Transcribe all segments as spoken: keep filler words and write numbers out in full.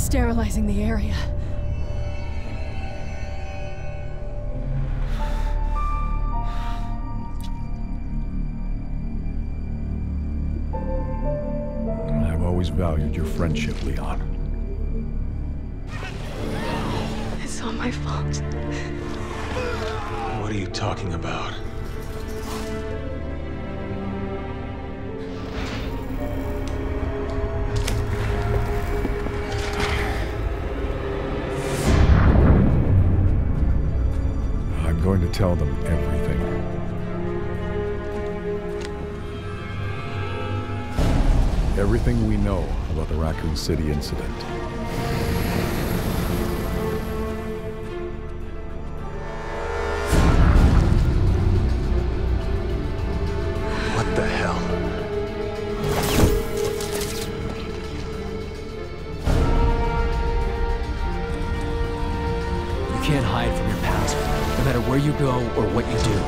sterilizing the area. I've always valued your friendship, Leon. It's all my fault. What are you talking about? I'm going to tell them everything. Everything we know about the Raccoon City incident. What the hell? You can't hide from your past, no matter where you go or what you do.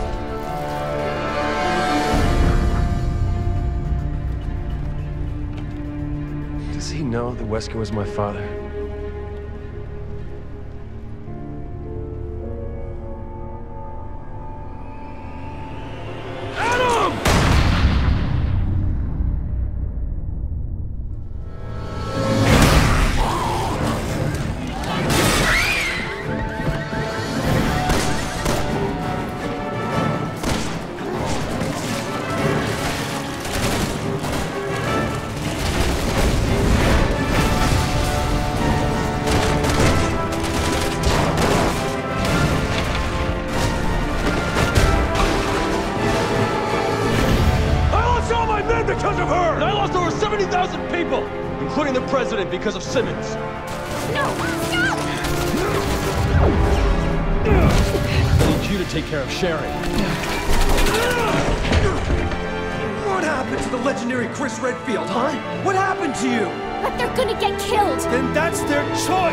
Does he know that Wesker was my father? Because of her! And I lost over seventy thousand people, including the president, because of Simmons. No! No! I need you to take care of Sharon. What happened to the legendary Chris Redfield, huh? What happened to you? But they're gonna get killed! Then that's their choice!